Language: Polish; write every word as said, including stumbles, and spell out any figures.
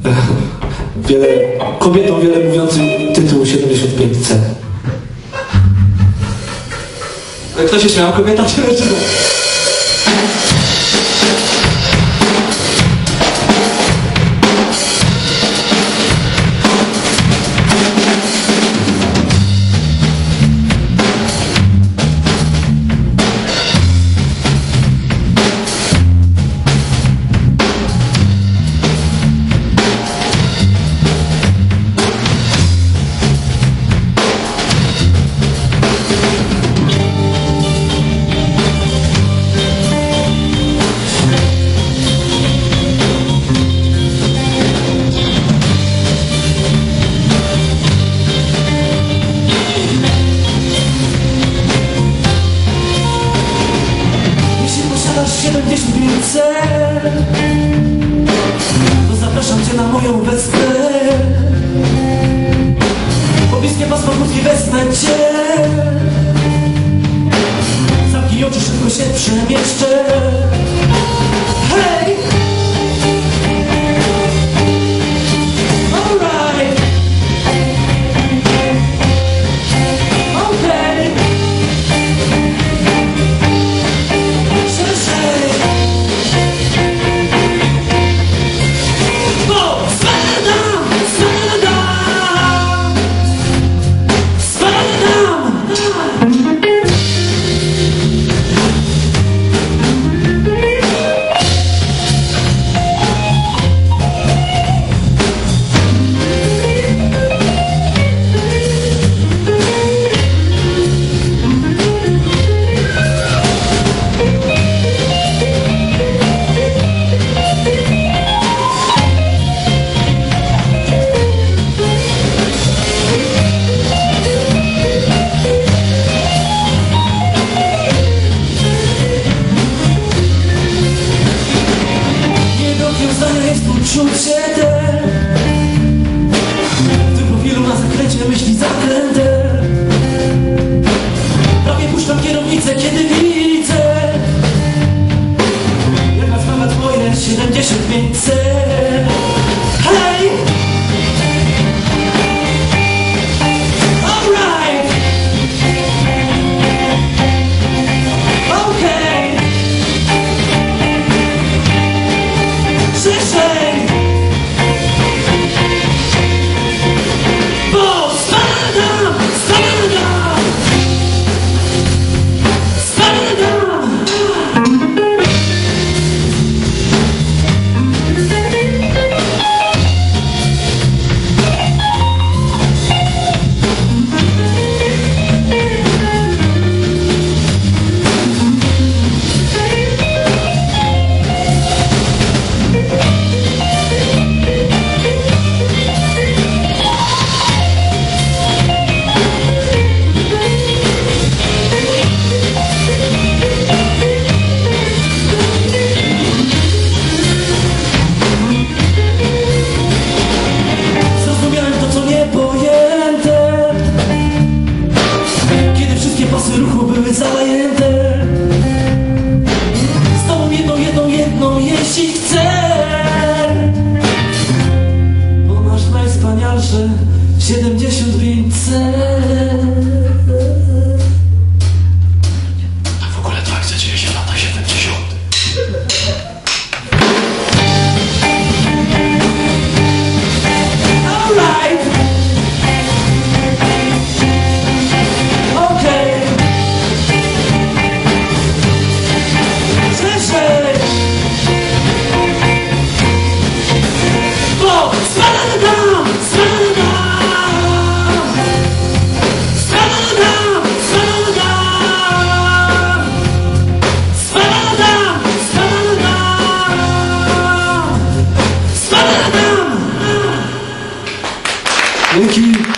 wiele, kobietom wiele mówiący tytuł siedemdziesiąt pięć C. Kto się śmiał? Kobieta czy mężczyzna? siedemdziesiąt pięć C, to zapraszam cię na moją wyspę. Pobliskie pasmo górskie wezmę cię. Zamknij oczy, szybko się przemieszczę. Hej! Alright! Okej! Czucie te w tym profilu na zakręcie myśli zakrętem. Prawie puszczam kierownicę, kiedy widzę jak ma sprawa twoje siedemdziesiąt pięć C. Hej! Alright! Okej! Słyszę! Ruchu były zajęte. Z tobą jedną, jedną, jedną, jeśli chcę, bo masz najwspanialsze siedemdziesiąt pięć C. A w ogóle to akcja dzieje się w latach siedemdziesiątych. Dzięki.